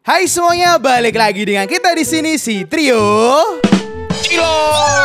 Hai semuanya, balik lagi dengan kita di sini si Trio Cilo.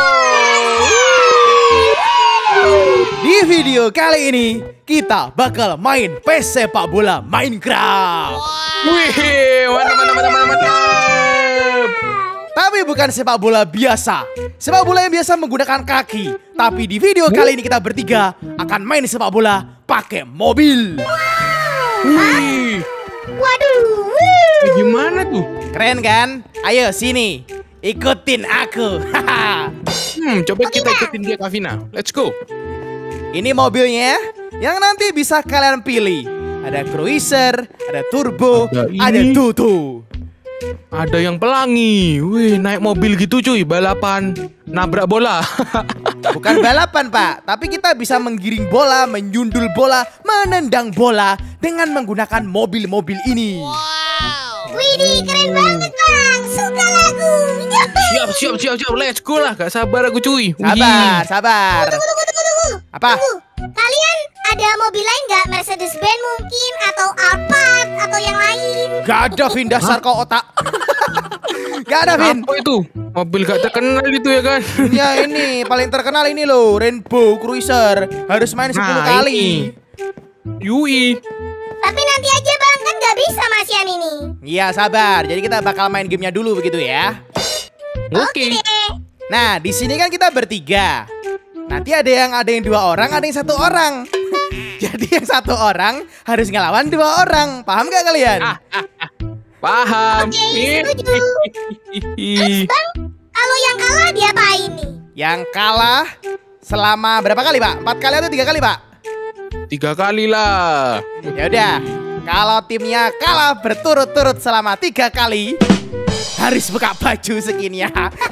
Di video kali ini kita bakal main PES sepak bola Minecraft. Wih, mantap. Tapi bukan sepak bola biasa. Sepak bola yang biasa menggunakan kaki. Tapi di video kali ini kita bertiga akan main sepak bola pakai mobil. Wih, Waduh. gimana tuh? Keren kan? Ayo sini, ikutin aku. Coba kita ikutin dia, Kavina. Let's go. Ini mobilnya yang nanti bisa kalian pilih. Ada cruiser, ada turbo, Ada ini. ada tutu. Ada yang pelangi. Wih, naik mobil gitu cuy, balapan nabrak bola. Bukan balapan pak, tapi kita bisa menggiring bola, menyundul bola, menendang bola dengan menggunakan mobil-mobil ini. Widih, keren banget bang. Suka lagu. Siap. Let's go lah. Gak sabar aku cuy. Sabar. Tunggu. Apa? Kalian ada mobil lain nggak? Mercedes-Benz mungkin atau Alphard atau yang lain? Gak ada Vin, dasar kau otak. Gak ada Vin. Apa itu? Mobil gak terkenal itu ya kan? Ya ini paling terkenal ini loh, Rainbow Cruiser. Harus main 10 kali. Yui. Tapi nanti aja bang, kan nggak bisa Mas Yan ini. Iya sabar. Jadi kita bakal main gamenya dulu begitu ya. Oke. Nah di sini kan kita bertiga. Nanti ada yang 2 orang, ada yang 1 orang. Jadi yang 1 orang harus ngelawan 2 orang. Paham gak kalian? Paham. Oke, setuju. Bang, kalau yang kalah diapain nih? Yang kalah selama berapa kali pak? 4 kali atau 3 kali pak? 3 kali lah. Ya udah. Kalau timnya kalah berturut-turut selama 3 kali, harus buka baju skinnya.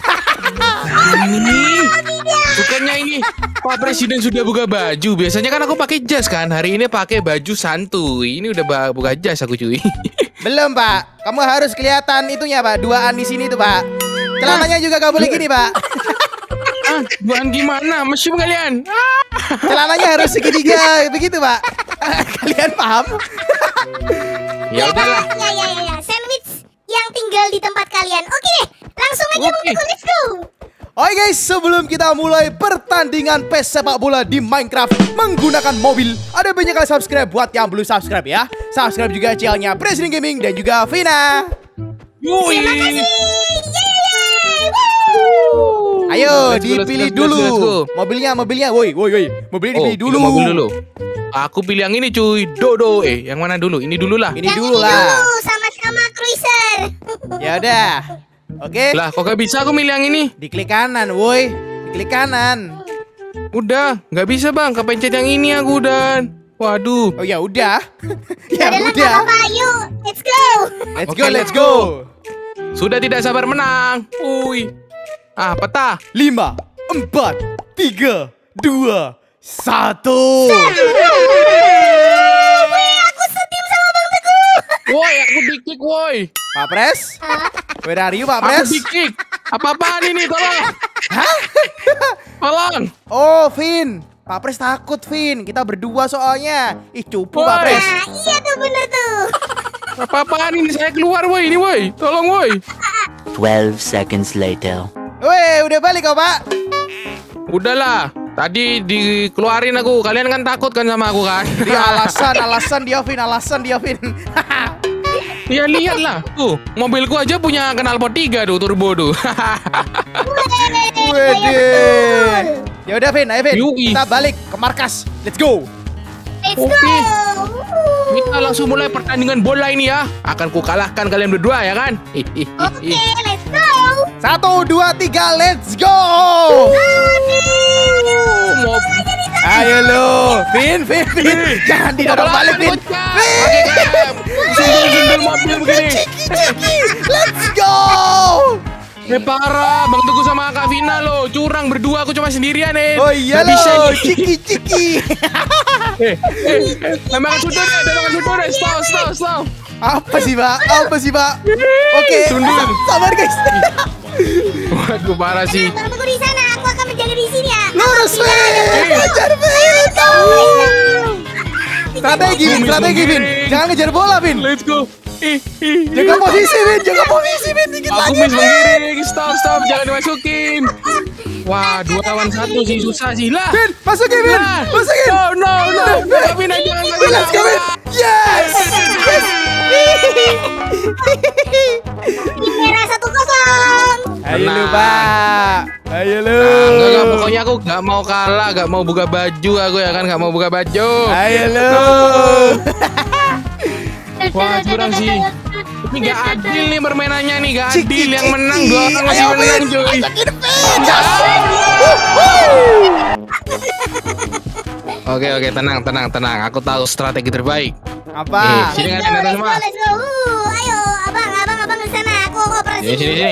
Ini bukannya ini Pak Presiden sudah buka baju. Biasanya kan aku pakai jas kan. Hari ini pakai baju santuy. Ini udah buka jas aku cuy. Belum pak. Kamu harus kelihatan itunya pak. 2an di sini tuh pak. Celananya juga gak boleh gini pak. Bukan gimana? Mesum kalian. Celananya harus segitiga begitu pak. Kalian paham? Ya udahlah. Ya. Sandwich yang tinggal di tempat kalian. Oke deh, langsung aja Oke. Bang, let's go. Oke guys, sebelum kita mulai pertandingan PES sepak bola di Minecraft menggunakan mobil, ada banyak kali subscribe buat yang belum subscribe ya. Subscribe juga channelnya Presiden Gaming dan juga Vina. Yui. Ayo Let's go, dipilih let's go. dulu. Mobilnya, Mobilnya dipilih dulu. Mobil dulu. Aku pilih yang ini cuy. Dodo. Yang mana dulu? Ini dulu lah. Ini Yang dulu lah. dulu, sama-sama cruiser. Ya udah. Oke. Lah kok gak bisa aku milih yang ini? Diklik kanan, woi. Diklik kanan. Udah, nggak bisa bang. Kepencet yang ini aku udah. Waduh. Oh ya udah. Ya Adalah udah. apa-apa, yuk, let's go. Oke, Let's go. Sudah tidak sabar menang. Wih. Peta. 5, 4, 3, 2, 1. Aku setim sama Bang Teguh. Woi, aku di-kick woi. Pak Pres? Where are you Pak Aku Pres? di-kick. Apa-apaan ini? Tolong. Tolong. Oh Vin. Pak Pres takut Vin. Kita berdua soalnya. Ih cupu Pak Woi. Pres. Nah, iya tuh bener tuh. Apa-apaan ini? Saya keluar woi. Ini woi. Tolong woi. 12 seconds later. Weh udah balik kau Pak. Udahlah. Tadi dikeluarin aku. Kalian kan takut kan sama aku kan? Dia alasan dia Vin. Ya lihatlah. Tuh, mobilku aja punya knalpot 3 tuh turbo tuh. Wede. Ya udah Vin, ayo Vin. Yui. Kita balik ke markas. Let's go. Let's go. Oke. Kita langsung mulai pertandingan bola ini ya. Akan kukalahkan kalian berdua ya kan? Oke, let's go. 1, 2, 3, let's go. Ayo lo, Vin. Jangan didorong balik Vin. Sundul mobil begini. Ciki, let's go. Parah, Bang Teguh sama Kak Vina lo curang berdua, aku cuma sendirian nih. Oh iya Gak bisa lo, nih. ciki. Tembakan sundul deh, stop. Apa sih Pak? Oke, Sundul. sabar guys. Waduh, parah sih. Bang Teguh di sana, aku akan menjaga di sini ya. Lurus Vin, kejar Vin. Strategi Vin. Jangan ngejar bola Vin. Let's go. Jaga posisi, Vin. Jaga posisi, Vin. Dikit Aku lagi. miss menggiring. Stop, jangan dimasukin. Wah, 2 lawan 1 sih susah sih lah. Vin, masukin, Vin. Nah. Masukin. No. Kavina jangan Vin, let's go, Vin. Yes. Yes. Merah 1-0. Ayo lu, Pak. Ayo lu. Enggak, pokoknya aku gak mau kalah, gak mau buka baju aku ya kan, gak mau buka baju. Ayo lu. Wah, curang sih. Ini gak adil nih permainannya nih, gak Ciki, adil. Yang menang ciki. 2 orang masih Ayo, menang Vin. cuy. Ajakin, Vin. Oke, tenang. Aku tahu strategi terbaik. Apa? Sini ada semua. Let's go. Ayo, abang ke sana. Aku operasi. Sini.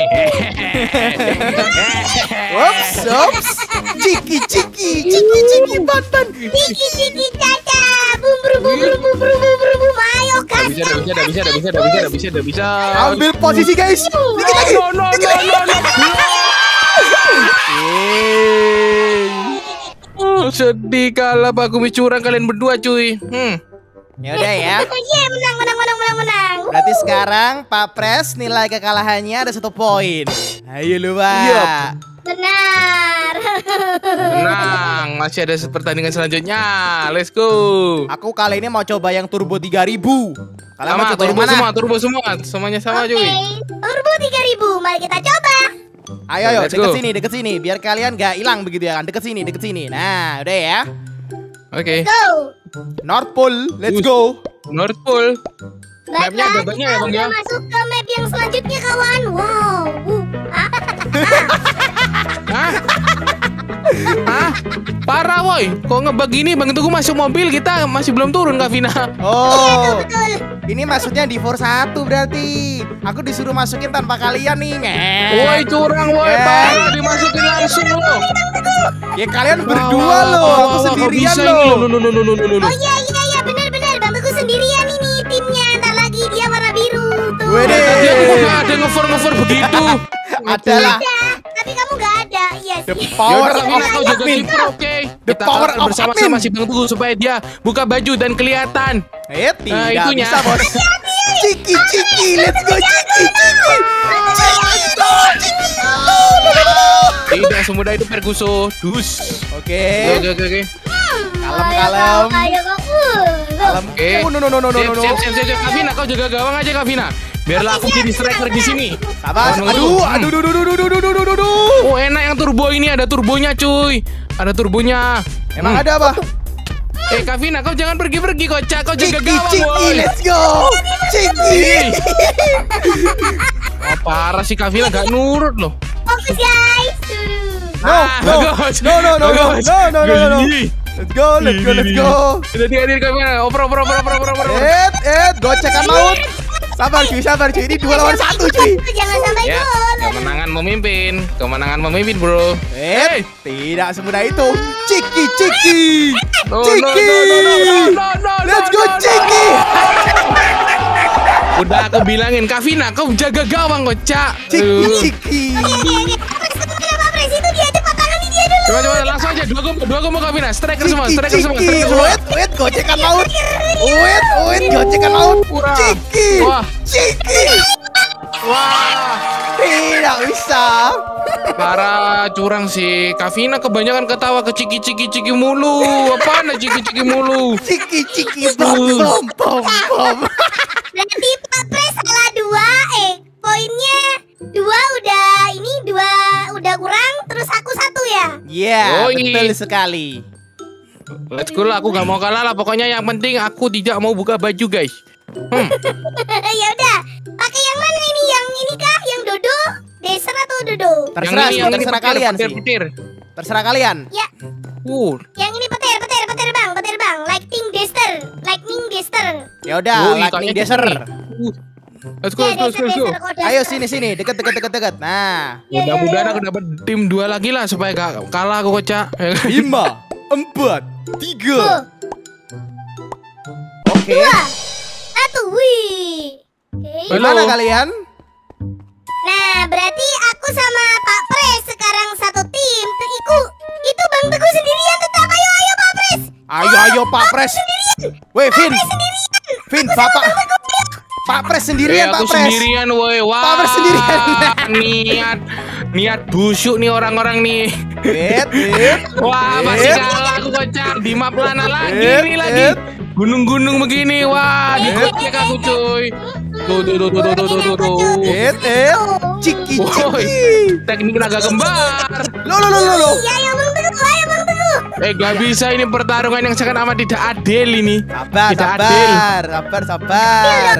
Ops. Ciki, Bantan. Ciki caca. Bum. Ayo gas. Udah bisa. Ambil posisi, guys. Dikit lagi. No. Oh, sedih kalah aku curang kalian berdua cuy. Ya udah ya. Iya, menang. Berarti sekarang Pak Pres nilai kekalahannya ada 1 poin. Ayo lu, Pak. Benar. Tenang, masih ada pertandingan selanjutnya. Let's go. Aku kali ini mau coba yang turbo 3000. Kalian mau Sama coba yang mana? turbo semua. Semuanya sama Oke, cuy. turbo 3000. Mari kita coba. Ayo, Let's go. deket sini, biar kalian gak hilang begitu ya kan. Deket sini. Nah, udah ya. Oke. Go. North Pole, let's go. North Pole. Mapnya ada Baiklah, banyak kita ya, Bang, udah ya? masuk ke map yang selanjutnya, kawan. Wow. Hah? Parah woi. Kok ngebug gini Bang? Tunggu masuk mobil kita masih belum turun Kavina. Oh, Betul. ini maksudnya di Force 1 berarti. Aku disuruh masukin tanpa kalian nih. Woi curang woi, parah dimasukin langsung lo. Ya kalian berdua loh, aku sendirian loh. Oh iya, benar. Bang Teguh sendirian ini timnya. Ntar lagi dia warna biru. Tuh. Wede. Tadi aku nggak ada ngefor begitu. Adalah Ada, tapi kamu gak ada. Iya the sih. power Yaudah, of Kavina, kau jaga admin. keeper, oke? The Kita power of bersama-sama admin. si Bang Teguh supaya dia buka baju dan kelihatan. Tidak itunya. bisa, Bos. Ciki, let's go Ciki. Tidak semudah itu Ferguson. Dus. Oke. Oke. Kalem. Ayo kamu. Kalem. Oke. Oh, no. Siap. Kavina, kau jaga gawang aja Kavina. Biarlah aku jadi striker di sini. Sabar. Aduh. Oh enak yang turbo ini, ada turbonya cuy. Ada turbonya. Emang ada apa? Kavina, kau jangan pergi-pergi kocak. Kau jaga gawang Ciki, boy. let's go. Ciki. Oh, parah sih Kavina gak nurut loh. Fokus guys. Bagus. No. Gini. Let's go. Hati-hati Kavina. Oper. Gocekan maut. Sabar cuy. Ini 2 lawan 1 cuy. Jangan sampai Ya, gol. kemenangan memimpin bro. Tidak semudah itu. Ciki. No. Let's go Ciki. Udah aku bilangin Kavina, kau jaga gawang kocak. Ciki. Kenapa Pres itu dia cepat tangani dia dulu. Coba langsung aja 2 combo Kavina. Striker semua. Ciki. Wait, gocekan maut. Wait, gocekan maut. Kurang. Ciki. Wah. Ciki. Wah. Tidak bisa. Parah curang sih. Kavina kebanyakan ketawa ke ciki mulu. Apaan ciki mulu? Ciki. Bom. Berarti Pak Pres salah 2. Poinnya 2 udah kurang. Terus aku 1 ya. Iya, Yoi. betul sekali. Let's go lah, aku gak mau kalah lah. Pokoknya yang penting aku tidak mau buka baju guys. Ya udah. Pakai yang mana ini? Yang ini kah? Yang dodo? Desert atau dodo? Terserah sih, terserah kalian sih. Petir. Terserah kalian. Ya. Yang ini petir bang. Lightning Dester. Ya udah, lightning desert. Let's go. Ayo sini, deket. Nah, Mudah-mudahan aku dapat tim 2 lagi lah supaya gak kalah aku kocak. 5, 4, 3. Oke. 2, 1. Wih. Oke. Halo. Gimana kalian? Nah, berarti aku sama Pak Pres sekarang satu tim. Itu Bang Teguh sendirian tetap. Ayo Pak Pres. Ayo Pak Pres. Weh, Vin, Bapak. Pak Pres sendirian, Pak aku Pres. sendirian, woi. Wah. Pak Pres sendirian. Niat busuk nih orang-orang nih. Wah, masih kalah aku kocak. Di map lana lagi nih lagi. Gunung-gunung begini. Wah, digocek aku cuy. Tuh. Ciki. Woi, teknik naga kembar. Lo. Iya, ayo Bang Teguh, ayo Bang Teguh. Gak bisa ini pertarungan yang sangat amat tidak adil ini. Tidak adil. Sabar.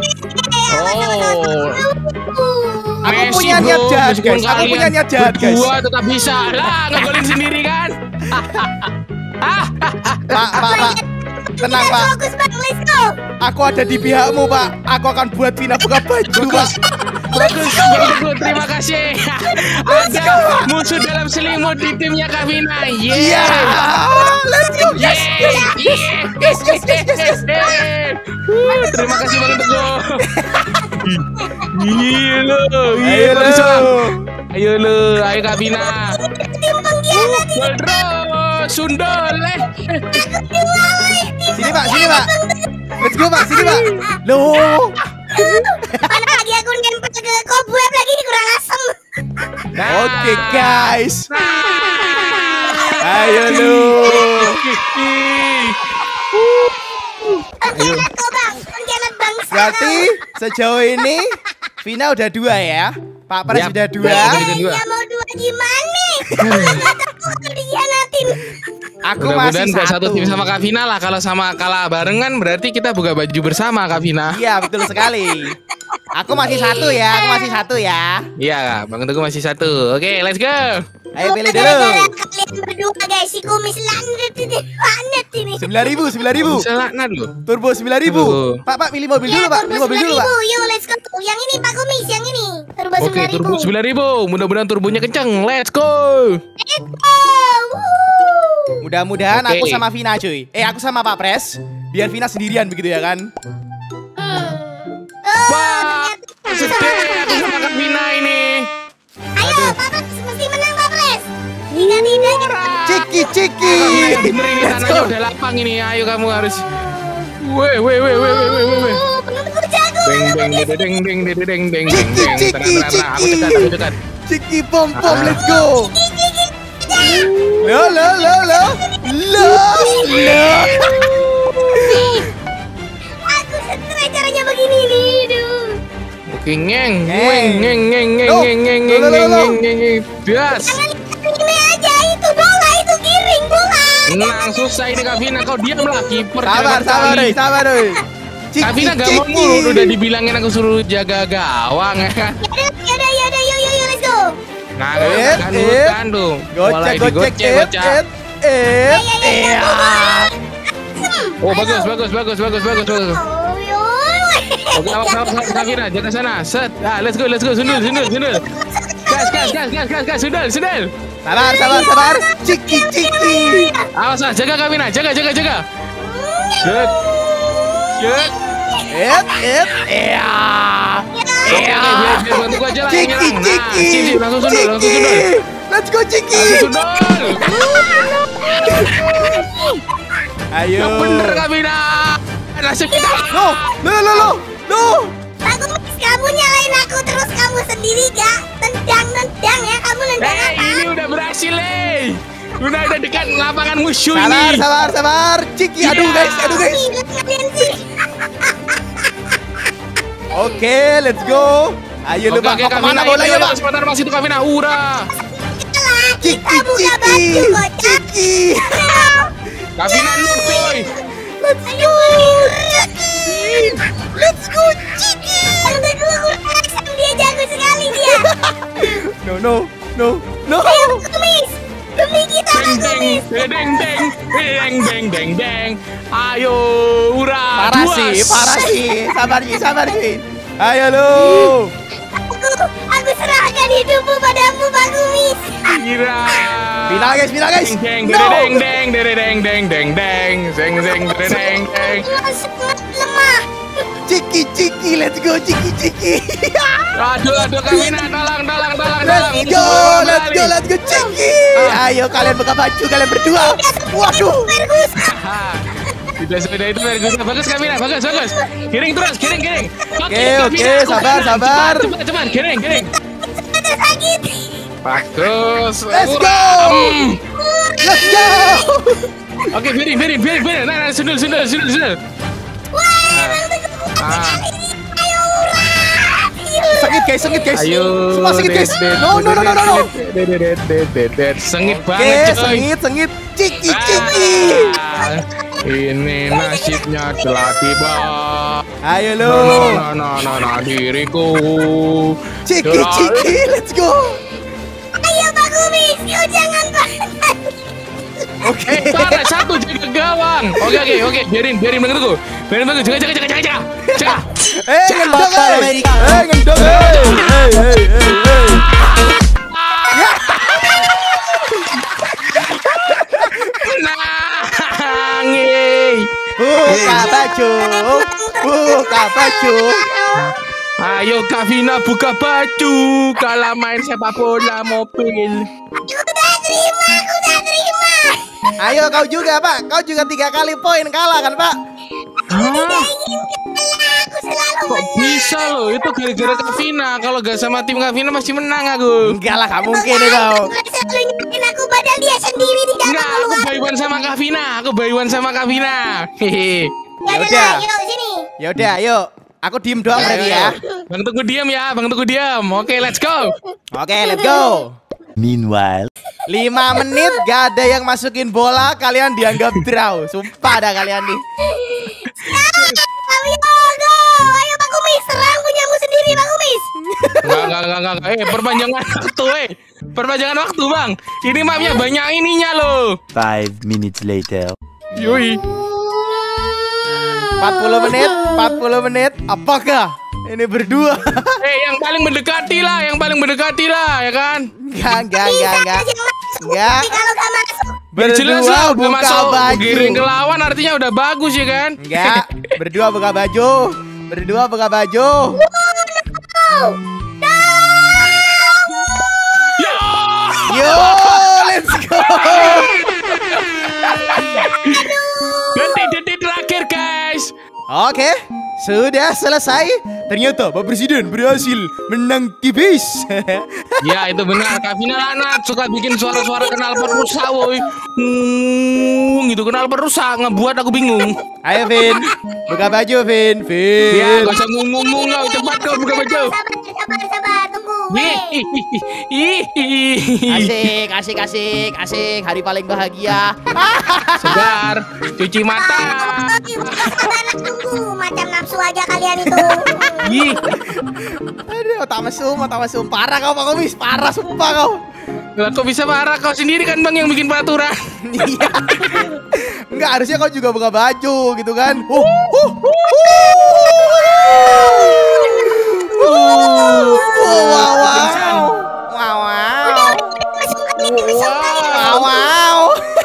Oh. Aku Messi, punya niat bro. jahat, Meskipun guys. Aku kalian punya niat jahat, guys. berdua tetap bisa. Lah, ngegolin sendiri kan? Pak. Tenang, Pak. Fokus Bang, let's go. Aku ada di pihakmu, Pak. Aku akan buat Vina buka baju, Pak. Bagus, terima kasih. Ada musuh dalam selimut di timnya Kavina. Iya. Let's go. Yes. Terima kasih Bang Teguh. Ayo Kavina. Goldro, sundol. Sini, Pak. Let's go, Pak. Sini, Pak. Loh. Mana lagi aku nempel ke kobweb lagi ini kurang asem. Oke, guys. Ayo lu. Pengkhianat kau Bang, pengkhianat bangsa. Berarti sejauh ini Vina udah 2 ya. Pak Pres Yap. udah 2. Ya mau 2 gimana? Aku dikhianatin. Aku Mudah-mudahan masih gak satu 1. tim sama Kavina lah. Kalau sama kalah barengan berarti kita buka baju bersama Kavina. Iya, betul sekali. Aku masih 1 ya. Iya, Bang Teguh masih 1. Oke, let's go. Ayo pilih Gara-gara dulu. kalian berdua guys, si kumis landet ini. 9.000. Bisa laknat loh. Turbo 9.000. Aduh. Pak, pilih mobil dulu, Pak. Pilih mobil dulu, Pak. Yuk, let's go. Yang ini Pak Kumis, yang ini. Turbo Oke, 9.000. turbo 9.000. Mudah-mudahan turbonya kencang. Let's go. Mudah-mudahan Oke. aku sama Vina, cuy. Aku sama Pak Pres. Biar Vina sendirian begitu ya kan? Wah, sedih aku sama Kavina ini. Ayo, Pak Pres mesti menang Pak Pres. Tidak. Ciki. Kavina, bener ini Let's tanahnya go. udah lapang ini. Ayo kamu harus. Weh. Penonton jago. Deng. Ciki. Tenang. Aku dekat. Ciki pom, let's go. Lo. Aku seneng caranya begini nih. Duh. Oke, ngeng. Loh. Das. Ini aja itu bola itu giring bola. Tenang, susah ini Kavina. Kau diamlah, kiper. Sabar, doi. Kavina gak mau mulu, udah dibilangin aku suruh jaga gawang ya kan. Yaudah, yuk, let's go. Nah, Eh, kan tuh. Gocek. Oh, bagus. Oh, yoi. Oke, awas Kavina, jaga sana. Set. Nah, let's go. Sundul. Gas, sundul. Sabar. Ciki. Awas, jaga Kavina, jaga. Set. Oke, biar bantu gua aja lah yang nyerang. Nah, sip, langsung sundul. Let's go, Ciki. Sundul. Ayo. Yang bener Kavina. Nasib kita. Loh. Pak Kumis, kamu nyalain aku terus kamu sendiri gak? Tendang ya, kamu nendang apa? Ini udah berhasil, Udah dekat lapangan musuh Sabar, ini. sabar. Ciki, aduh guys. Gila kalian sih. Oke, let's go. Ayo lu Pak, mau kemana bolanya Pak? Sebentar masih itu Kavina, ura. Kita buka baju kocak. Ciki. Kavina lu, coy. Let's go, Ciki. Dia jago sekali dia. No. Ayo, Kumis. Demi kita, Pak Kumis. Deng. Ayo, ura. Parah Duas. sih. Sabar sih. Ayo lu. Aku serahkan hidupmu padamu, Pak Kumis. Kira. Final guys. Deng. Sangat lemah. Ciki, let's go Ciki. Aduh Kavina, tolong. Let's go Ciki. Ayo kalian buka baju kalian berdua. Waduh. Sudah itu bagus. Bagus Kavina, bagus. Giring terus, giring. Oke, sabar. Cepat, giring. Sakit. Bagus. Let's go. Oke, piring. Nah, sundul. Sengit guys. Ayo. Semua sengit guys. No. Sengit Oke, banget, coy. sengit. Ciki. Ah, ini nasibnya telah tiba. Ayo lo. Nah, diriku. Ciki, let's go. Ayo Pak Kumis, kau jangan panas. Oke. Parah, satu jaga gawang. Oke, biarin menurutku. Jaga. Ngendong. Nangis. Buka baju. Ayo Kavina buka baju. Kalau main sepak bola mobil. Aku udah terima. Ayo kau juga Pak. Kau juga 3 kali poin kalah kan Pak? Aku selalu Kok bisa loh? Itu gara-gara Kavina. Kalau gak sama tim Kavina masih menang aku. Enggak lah, gak mungkin nih kau. selalu ingetin aku padahal dia sendiri tidak Enggak, mau aku keluar. bayuan sama Kavina. Hehe. Ya Yaudah. udah, yuk sini. Yaudah, ayo. Aku diem doang berarti ya. Bang Tunggu diam. Oke, let's go. Oke, let's go. Meanwhile, 5 menit gak ada yang masukin bola, kalian dianggap draw. Sumpah dah kalian nih. Ayo, go. Ayo Pak Kumis, serang punyamu sendiri Pak Kumis. Enggak. Perpanjangan waktu, Bang. Ini mapnya banyak ininya loh. 5 minutes later. Yoi. 40 menit. Apakah ini berdua? Yang paling mendekati lah, ya kan? Enggak. Kalau gak masuk. Jelas lah, Berdua udah buka masuk baju. giring ke lawan artinya udah bagus ya kan? Enggak, berdua buka baju. Ya! Yo, let's go. Detik-detik terakhir guys. Oke, sudah selesai. Ternyata Pak Presiden berhasil menang tipis. Ya itu benar, Kavina Lanat suka bikin suara-suara knalpot rusak woi. Gitu knalpot rusak ngebuat aku bingung. Ayo Vin, buka baju Vin. Ya gak usah ngomong kau, cepat kau buka baju. Sabar, tunggu. Asik. Hari paling bahagia. Segar, cuci mata. Tunggu, macam nafsu aja kalian itu. Ih, Aduh, tak mesum. Parah kau Pak Komis, parah sumpah kau. lah kok bisa marah, kau sendiri kan Bang yang bikin peraturan. Iya. Enggak, harusnya kau juga buka baju gitu kan. Wow.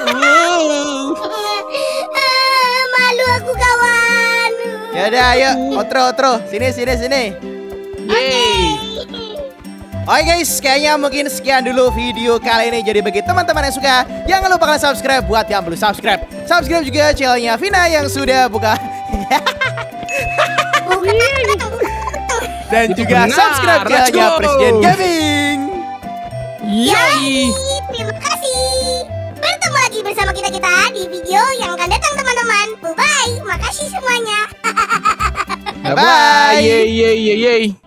Malu aku kawan. Ya udah, ayo, outro. Sini. Yeay. Oke guys, kayaknya mungkin sekian dulu video kali ini. Jadi bagi teman-teman yang suka, jangan lupa kalian subscribe buat yang belum subscribe. Subscribe juga channelnya Vina yang sudah buka. Dan Itu juga benar, subscribe let's channelnya go. Presiden Gaming. Yeay. Terima kasih. Bertemu lagi bersama kita di video yang akan datang teman-teman. Bye. Makasih semuanya. Bye. Yeay.